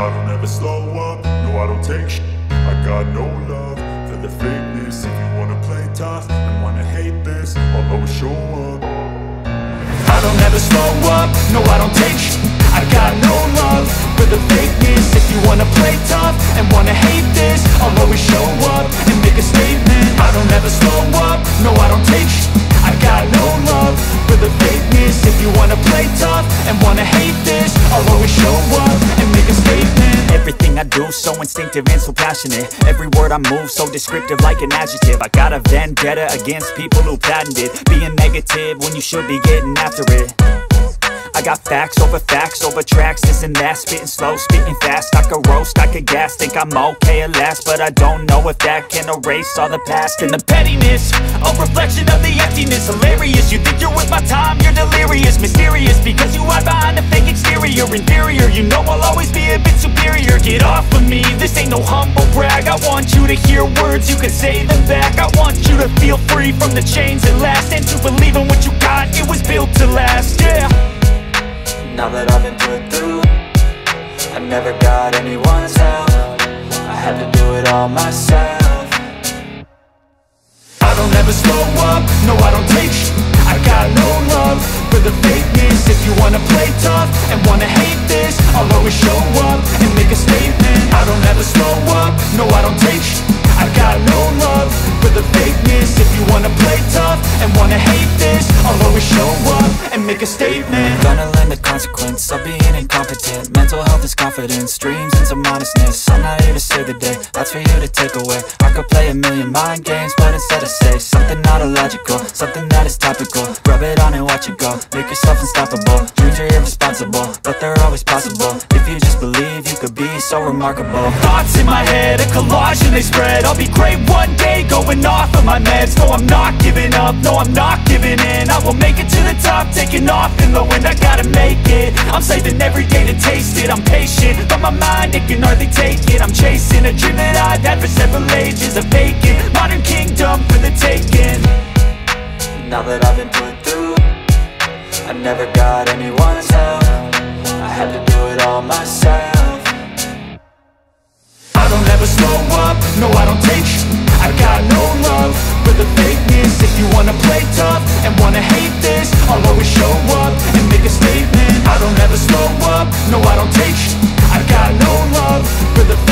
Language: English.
I don't ever slow up, no I don't take shit. I got no love for the fakeness. If you wanna play tough and wanna hate this, I'll always show up. I don't ever slow up, no I don't take shit. I got no love for the fakeness. If you wanna play tough and wanna hate this, I'll always show up and make a statement. I don't ever slow up, no I don't take shit. I got no love for the fakeness. If you wanna play tough and wanna hate this, I'll always show up and make a statement. Everything I do so instinctive and so passionate. Every word I move so descriptive like an adjective. I got a vendetta against people who patented being negative when you should be getting after it. I got facts over tracks, this and that. Spitting slow, spitting fast, I could roast, I could gas. Think I'm okay at last, but I don't know if that can erase all the past. And the pettiness, a reflection of the emptiness. Hilarious, you think you're worth my time, you're delirious. Mysterious, because you hide behind a fake exterior. Inferior, you know I'll always be a bit superior. Get off of me, this ain't no humble brag. I want you to hear words, you can say them back. I want you to feel free from the chains that last, and to believe in what you got, it was built to last, yeah. Now that I've been put through, I never got anyone's help. I had to do it all myself. I don't ever slow up, no I don't take shit. I got no love for the fakeness. If you wanna play tough and wanna hate this, I'll always show up and make a statement. I don't ever slow up, no I don't take shit. I got no love for the fakeness. If you wanna play tough and wanna hate this, I'll always show up and make a statement. Gonna learn the consequence of being incompetent. Mental health is confidence, dreams and some honestness. I'm not here to save the day, that's for you to take away. I could play a million mind games, but instead I say something not illogical, something that is topical. Rub it on and watch it go, make yourself unstoppable. Dreams are irresponsible, but they're always possible. If you just believe, you could be so remarkable. Thoughts in my head, a collage and they spread. I'll be great one day, going off of my meds. No, I'm not giving up, no, I'm not giving in. I will make it to the top, taking off in the wind. I gotta make it, I'm saving every day to taste it. I'm patient, but my mind, it can hardly take it. I'm chasing a dream that I've had for several ages. A vacant, modern kingdom for the taking. Now that I've been put through, I never got anyone's help. I had to do it all myself. I don't ever slow up, no I don't take shit. I got no love for the fakeness. If you wanna play tough and wanna hate this, I'll always show up and make a statement. I don't ever slow up, no I don't take shit. I got no love for the